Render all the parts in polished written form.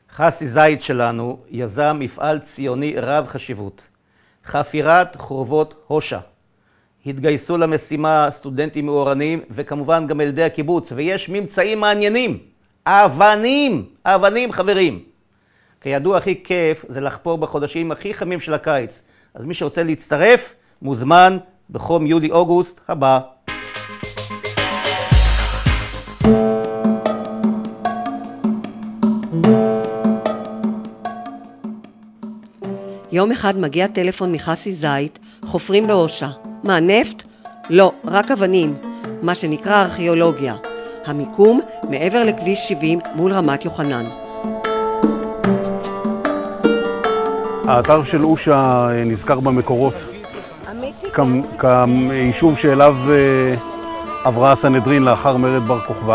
חסי זית שלנו יזם מפעל ציוני רב חשיבות, חפירת חורבות הושע. התגייסו למשימה סטודנטים מאורנים וכמובן גם ילדי הקיבוץ, ויש ממצאים מעניינים. אבנים חברים. כידוע הכי כיף זה לחפור בחודשים הכי חמים של הקיץ, אז מי שרוצה להצטרף מוזמן בחום יולי-אוגוסט הבא. יום אחד מגיע טלפון מחסי זית, חופרים בהושע. מה, נפט? לא, רק אבנים, מה שנקרא ארכיאולוגיה. המיקום מעבר לכביש 70 מול רמת יוחנן. האתר של הושע נזכר במקורות כיישוב שאליו עברה הסנהדרין לאחר מרד בר כוכבא.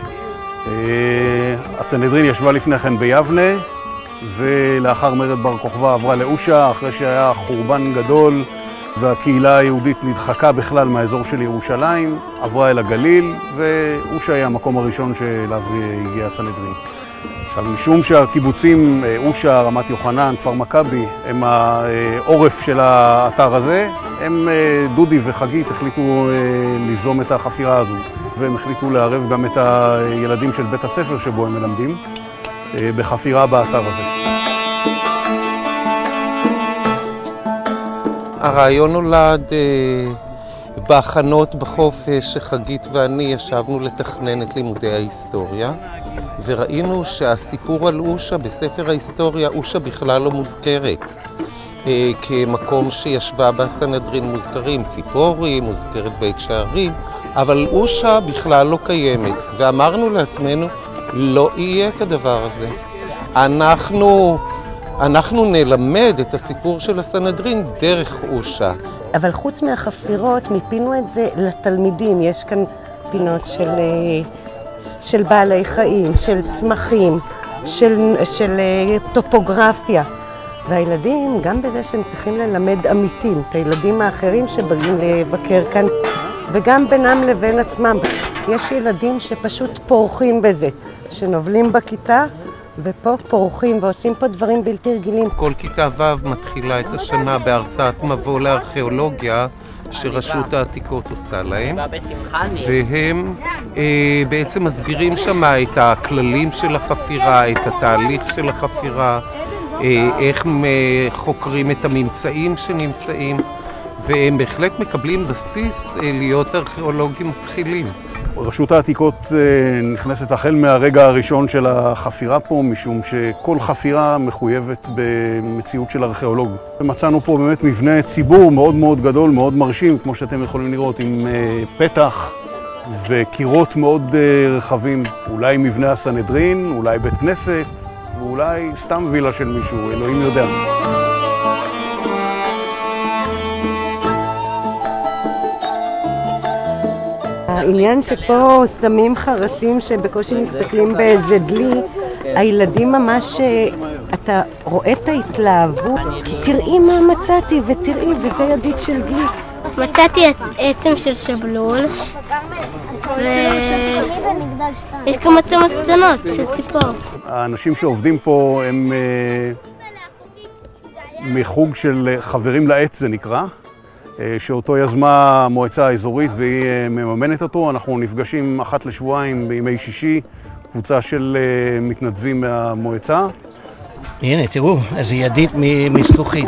הסנהדרין ישבה לפני כן ביבנה, ולאחר מרד בר כוכבא עברה להושע, אחרי שהיה חורבן גדול והקהילה היהודית נדחקה בכלל מהאזור של ירושלים, עברה אל הגליל, והושע היה המקום הראשון שאליו הגיע הסנהדרין. עכשיו, משום שהקיבוצים הושע, רמת יוחנן, כפר מכבי, הם העורף של האתר הזה, הם דודי וחגית החליטו ליזום את החפירה הזו, והם החליטו לערב גם את הילדים של בית הספר שבו הם מלמדים בחפירה באתר הזה. הרעיון נולד בהכנות בחופש שחגית ואני ישבנו לתכנן את לימודי ההיסטוריה, וראינו שהסיפור על הושע בספר ההיסטוריה, הושע בכלל לא מוזכרת. כמקום שישבה בסנהדרין מוזכרים ציפורי, מוזכרת בית שערים, אבל הושע בכלל לא קיימת. ואמרנו לעצמנו, לא יהיה כדבר הזה. אנחנו נלמד את הסיפור של הסנהדרין דרך הושע. אבל חוץ מהחפירות, מיפינו את זה לתלמידים. יש כאן פינות של בעלי חיים, של צמחים, של טופוגרפיה. והילדים, גם בזה שהם צריכים ללמד עמיתים, את הילדים האחרים שבאים לבקר כאן, וגם בינם לבין עצמם. יש ילדים שפשוט פורחים בזה, שנובלים בכיתה, ופה פורחים ועושים פה דברים בלתי רגילים. כל כיתה ו' מתחילה את השנה בהרצאת מבוא לארכיאולוגיה שרשות העתיקות עושה להם, והם בעצם מסבירים שמה את הכללים של החפירה, את התהליך של החפירה, איך חוקרים את הממצאים שנמצאים, והם בהחלט מקבלים בסיס להיות ארכיאולוגים מתחילים. רשות העתיקות נכנסת החל מהרגע הראשון של החפירה פה, משום שכל חפירה מחויבת במציאות של ארכיאולוג. ומצאנו פה באמת מבנה ציבור מאוד מאוד גדול, מאוד מרשים, כמו שאתם יכולים לראות, עם פתח וקירות מאוד רחבים. אולי מבנה הסנהדרין, אולי בית כנסת, ואולי סתם וילה של מישהו, אלוהים יודע. העניין שפה שמים חרסים שבקושי מסתכלים באיזה דלי, הילדים ממש, אתה רואה את ההתלהבות, תראי מה מצאתי ותראי, וזה ידית של גלי. מצאתי עצם של שבלול, ויש גם עצמות קטנות של ציפור. האנשים שעובדים פה הם מחוג של חברים לעץ זה נקרא, שאותו יזמה המועצה האזורית והיא מממנת אותו. אנחנו נפגשים אחת לשבועיים בימי שישי, קבוצה של מתנדבים מהמועצה. הנה, תראו, איזה ידית מזכוכית.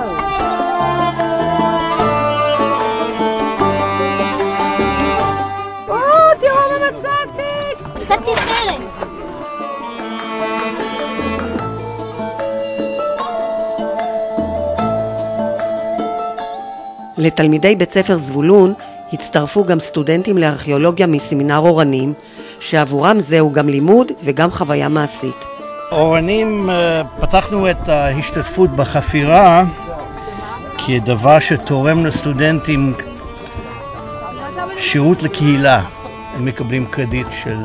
תראו מה מצאתי! מצאתי חרס. לתלמידי בית ספר זבולון הצטרפו גם סטודנטים לארכיאולוגיה מסמינר אורנים, שעבורם זהו גם לימוד וגם חוויה מעשית. אורנים פתחנו את ההשתתפות בחפירה כדבר שתורם לסטודנטים שירות לקהילה. הם מקבלים קרדיט של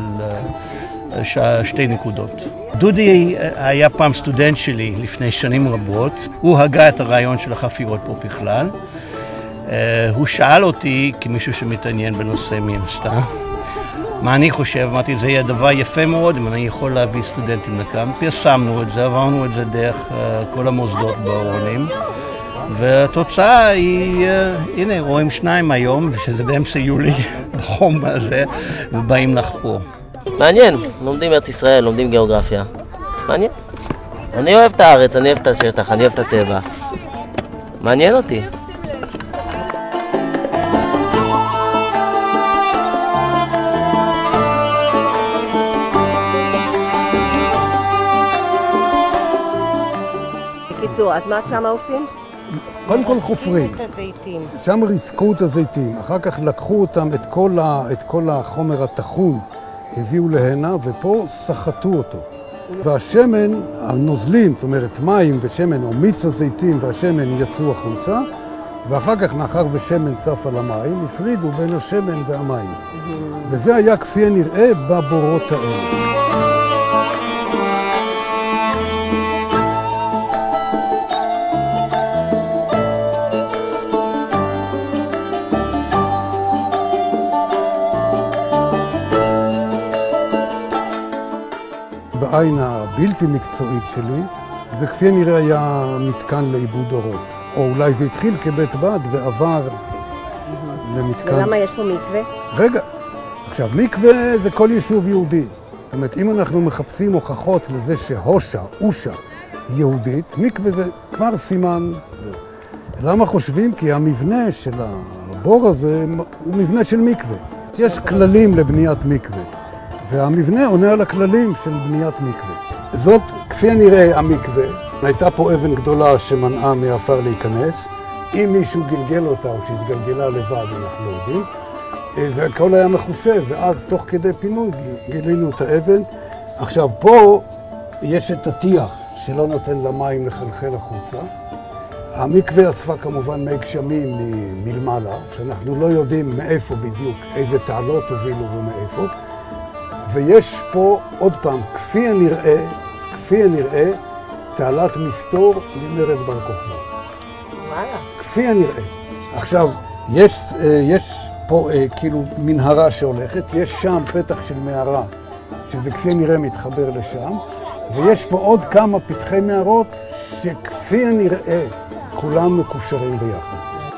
2 נקודות. דודי היה פעם סטודנט שלי לפני שנים רבות. הוא הגה את הרעיון של החפירות פה בכלל. הוא שאל אותי, כמישהו שמתעניין בנושא מן הסתם, מה אני חושב? אמרתי, זה יהיה דבר יפה מאוד אם אני יכול להביא סטודנטים לכאן. פרסמנו את זה, עברנו את זה דרך כל המוסדות באורנים. והתוצאה היא, הנה, רואים 2 היום, שזה באמצע יולי, בחום הזה, ובאים לחפור. מעניין, לומדים ארץ ישראל, לומדים גיאוגרפיה. מעניין. אני אוהב את הארץ, אני אוהב את השטח, אני אוהב את הטבע. מעניין אותי. בקיצור, אז מה שם עושים? קודם כל חופרים. שם ריסקו את הזיתים, אחר כך לקחו אותם, את כל החומר הטחון, הביאו להנה, ופה סחטו אותו. והשמן, הנוזלים, זאת אומרת מים ושמן, או מיץ הזיתים והשמן יצאו החוצה, ואחר כך, מאחר ושמן צף על המים, הפרידו בין השמן והמים. וזה היה כפי הנראה בבורות האלה. בעין הבלתי מקצועית שלי, זה כפי הנראה היה מתקן לעיבוד אורות. או אולי זה התחיל כבית בד ועבר למתקן. ולמה יש פה מקווה? רגע, עכשיו מקווה זה כל יישוב יהודי. זאת אומרת, אם אנחנו מחפשים הוכחות לזה שהושה, אושה, יהודית, מקווה זה כבר סימן. למה חושבים? כי המבנה של הבור הזה הוא מבנה של מקווה. יש כללים לבניית מקווה. והמבנה עונה על הכללים של בניית מקווה. זאת, כפי הנראה, המקווה. הייתה פה אבן גדולה שמנעה מהעפר להיכנס. אם מישהו גלגל אותה או שהתגלגלה לבד, אנחנו לא יודעים. זה הכל היה מכוסה, ואז תוך כדי פינוי גילינו את האבן. עכשיו, פה יש את הטיח שלא נותן למים לחלחל החוצה. המקווה אספה כמובן מי גשמים מלמעלה, שאנחנו לא יודעים מאיפה בדיוק, איזה תעלות הובילו ומאיפה. ויש פה, עוד פעם, כפי הנראה, תעלת מסתור ממרד בר כוכבא. וואלה. כפי הנראה. עכשיו, יש פה כאילו מנהרה שהולכת, יש שם פתח של מערה, שזה כפי הנראה מתחבר לשם, ויש פה עוד כמה פתחי מערות שכפי הנראה כולם מקושרים ביחד.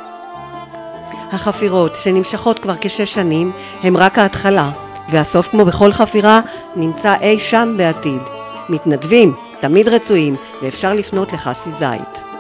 החפירות שנמשכות כבר כ6 שנים הם רק ההתחלה. והסוף, כמו בכל חפירה, נמצא אי שם בעתיד. מתנדבים, תמיד רצויים, ואפשר לפנות לחסי זית.